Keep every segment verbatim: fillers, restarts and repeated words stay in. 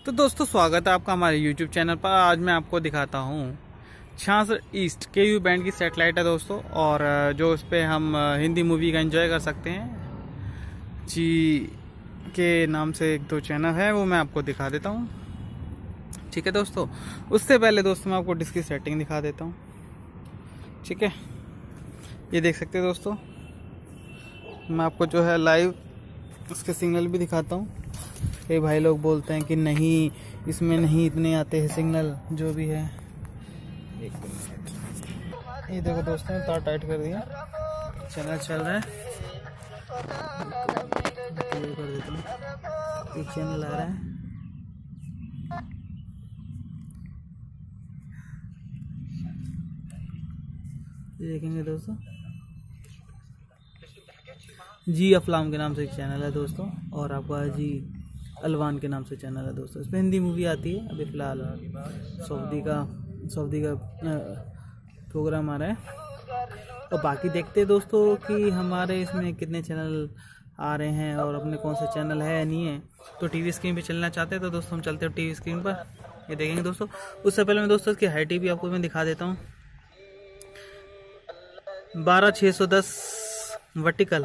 तो दोस्तों स्वागत है आपका हमारे यूट्यूब चैनल पर। आज मैं आपको दिखाता हूँ छियासठ ईस्ट के यू बैंड की सेटेलाइट है दोस्तों, और जो उस पर हम हिंदी मूवी का एंजॉय कर सकते हैं। जी के नाम से एक दो चैनल है, वो मैं आपको दिखा देता हूँ। ठीक है दोस्तों, उससे पहले दोस्तों मैं आपको डिस्क की सेटिंग दिखा देता हूँ। ठीक है, ये देख सकते हैं दोस्तों। मैं आपको जो है लाइव उसके सिग्नल भी दिखाता हूँ। कई भाई लोग बोलते हैं कि नहीं इसमें नहीं इतने आते हैं सिग्नल, जो भी है। एक मिनट, ये देखो दोस्तों, तार टाइट कर दिया, चैनल चल रहा है। कर देता हूँ, एक चैनल आ रहा है। ये देखेंगे दोस्तों, जी अफलाम के नाम से एक चैनल है दोस्तों, और आपका जी अलवान के नाम से चैनल है दोस्तों। इसमें हिंदी मूवी आती है। अभी फ़िलहाल सऊदी का सऊदी का प्रोग्राम आ रहा है। और बाकी देखते हैं दोस्तों कि हमारे इसमें कितने चैनल आ रहे हैं और अपने कौन से चैनल है नहीं है। तो टीवी स्क्रीन पे चलना चाहते हैं तो दोस्तों हम चलते हैं टीवी स्क्रीन पर, ये देखेंगे दोस्तों। उससे पहले मैं दोस्तों इसकी हाई टीवी आपको मैं दिखा देता हूँ। बारह छः सौ दस वर्टिकल,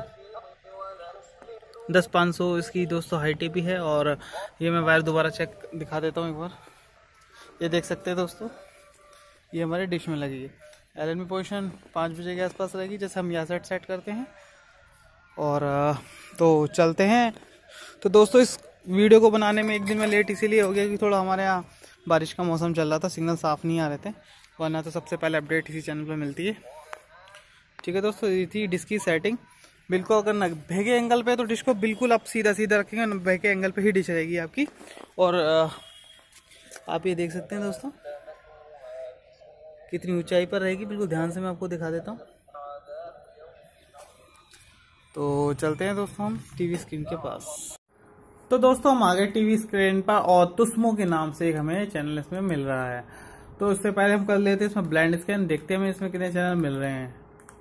दस पाँच सौ इसकी दोस्तों हाई टीपी है। और ये मैं वायर दोबारा चेक दिखा देता हूँ एक बार। ये देख सकते हैं दोस्तों, ये हमारे डिश में लगी है। एल एन बी पोजिशन पाँच बजे के आसपास रहेगी, जैसे हम यहाँ सेट सेट करते हैं। और तो चलते हैं। तो दोस्तों इस वीडियो को बनाने में एक दिन में लेट इसीलिए हो गया कि थोड़ा हमारे यहाँ बारिश का मौसम चल रहा था, सिग्नल साफ़ नहीं आ रहे थे, वरना तो सबसे पहले अपडेट इसी चैनल पर मिलती है। ठीक है दोस्तों, ये थी डिस्क की सेटिंग। बिल्कुल अगर न भेगे एंगल पे तो डिश को बिल्कुल आप सीधा सीधा रखेंगे, न भेगे एंगल पे ही डिश रहेगी आपकी। और आप ये देख सकते हैं दोस्तों कितनी ऊंचाई पर रहेगी, बिल्कुल ध्यान से मैं आपको दिखा देता हूँ। तो चलते हैं दोस्तों हम टीवी स्क्रीन के पास। तो दोस्तों हम आगे टीवी स्क्रीन पर और तुस्मो के नाम से एक हमें चैनल इसमें मिल रहा है। तो इससे पहले हम कर लेते हैं इसमें ब्लाइंड स्कैन, देखते हैं हमें इसमें कितने चैनल मिल रहे हैं।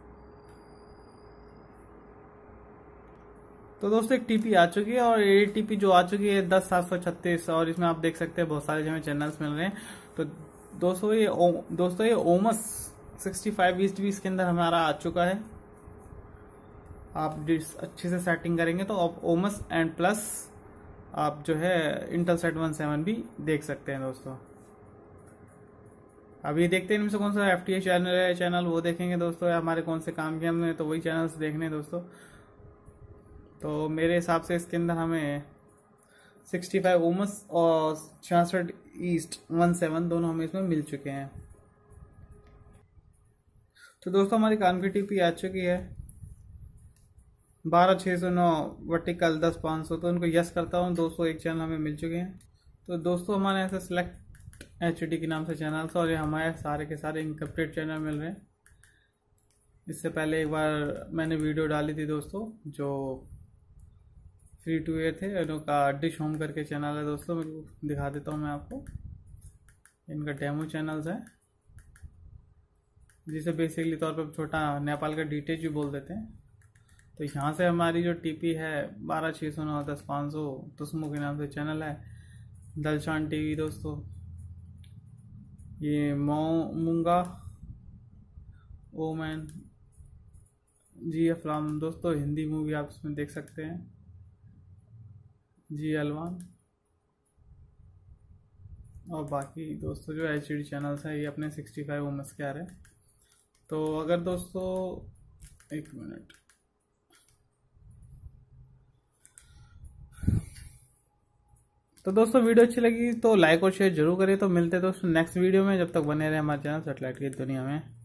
तो दोस्तों एक टीपी आ चुकी है, और ये टीपी जो आ चुकी है दस सात सौ छत्तीस, और इसमें आप देख सकते हैं बहुत सारे जो हमें चैनल्स मिल रहे हैं। तो दोस्तों ये दोस्तों ये ओमस सिक्सटी फाइव ईस्ट भी इसके अंदर हमारा आ चुका है। आप अच्छे से सेटिंग करेंगे तो आप ओमस एंड प्लस आप जो है इंटेलसेट वन सेवन भी देख सकते हैं दोस्तों। अब ये देखते हैं इनमें से कौन सा एफ टी एच चैनल है चैनल वो देखेंगे दोस्तों, या हमारे कौन से काम किए हमने, तो वही चैनल्स देखने दोस्तों। तो मेरे हिसाब से इसके अंदर हमें सिक्सटी फाइव ओमस और छियासठ ईस्ट वन सेवन दोनों हमें इसमें मिल चुके हैं। तो दोस्तों हमारी काम की टीपी आ चुकी है बारह छः सौ नौ वर्टिकल दस पाँच सौ। तो उनको यस करता हूँ, दो सौ एक चैनल हमें मिल चुके हैं। तो दोस्तों हमारे यहाँ से सिलेक्ट एच डी के नाम से चैनल था, और ये हमारे सारे के सारे इनकम्प्लीट चैनल मिल रहे हैं। इससे पहले एक बार मैंने वीडियो डाली थी दोस्तों, जो फ्री टू एयर थे, इनका डिश होम करके चैनल है दोस्तों, मैं दिखा देता हूँ मैं आपको। इनका डेमो चैनल्स है, जिसे बेसिकली तौर पर छोटा नेपाल का डीटेच भी बोल देते हैं। तो यहाँ से हमारी जो टीपी है बारह छः सौ नौ दस पाँच सौ तुस्मो के नाम से चैनल है। दलशान टीवी दोस्तों, ये मो मूंगा ओमैन जी अफलाम दोस्तों, हिंदी मूवी आप इसमें देख सकते हैं। जी अलवान, और बाकी दोस्तों जो एच डी चैनल्स हैं ये अपने सिक्सटी फाइव ओमस के आ रहे हैं। तो अगर दोस्तों एक मिनट, तो दोस्तों वीडियो अच्छी लगी तो लाइक और शेयर जरूर करें। तो मिलते हैं दोस्तों नेक्स्ट वीडियो में, जब तक बने रहे हमारे चैनल सेटेलाइट की दुनिया में।